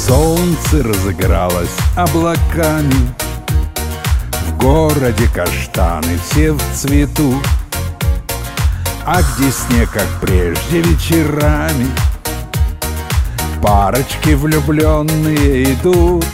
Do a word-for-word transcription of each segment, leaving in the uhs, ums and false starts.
Солнце разыгралось облаками, в городе каштаны все в цвету, а где снег, как прежде, вечерами парочки влюбленные идут.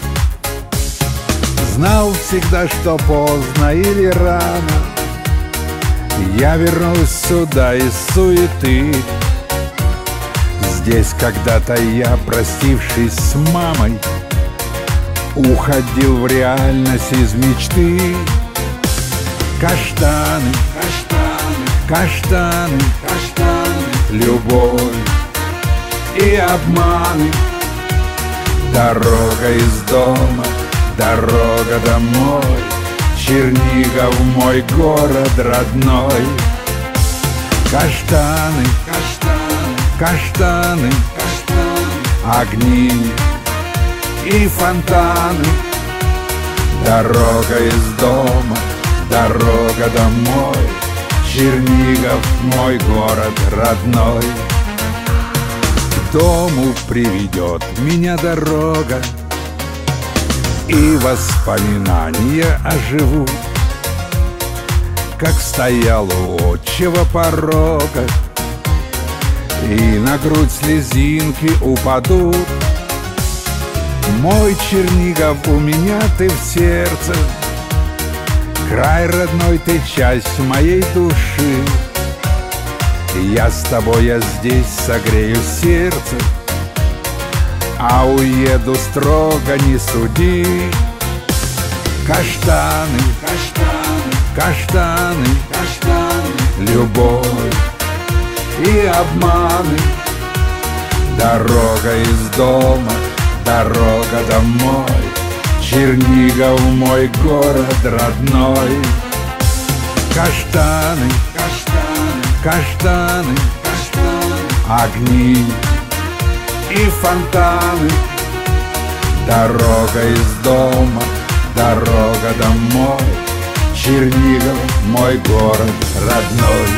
Знал всегда, что поздно или рано я вернусь сюда из суеты. Здесь когда-то я, простившись с мамой, уходил в реальность из мечты. Каштаны, каштаны, каштаны, каштаны, любовь и обманы. Дорога из дома, дорога домой, Чернигов мой город родной. Каштаны, каштаны, каштаны, каштаны, огни и фонтаны. Дорога из дома, дорога домой, Чернигов мой город родной. К дому приведет меня дорога, и воспоминания оживут, как стоял у отчего порога, и на грудь слезинки упадут. Мой Чернигов, у меня ты в сердце, край родной, ты часть моей души. Я с тобой, я здесь согрею сердце, а уеду строго, не суди. Каштаны, каштаны, каштаны, каштаны, любовь и обманы. Дорога из дома, дорога домой, Чернигов мой город родной. Каштаны, каштаны, каштаны, каштаны, огни и фонтаны. Дорога из дома, дорога домой, Чернигов мой город родной.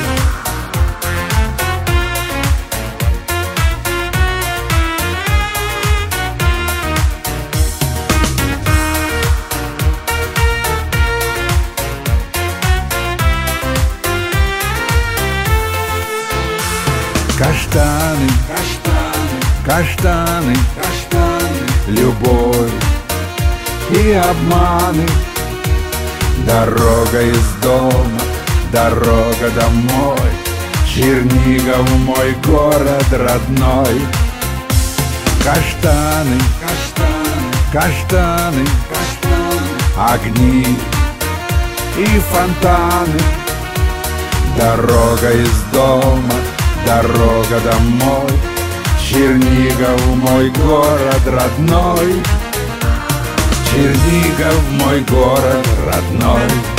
Каштаны, каштаны, каштаны, каштаны, любовь и обманы. Дорога из дома, дорога домой, Чернигов мой город родной. Каштаны, каштаны, каштаны, каштаны, огни и фонтаны. Дорога из дома, дорога домой, Чернигов мой город родной. Чернигов мой город родной.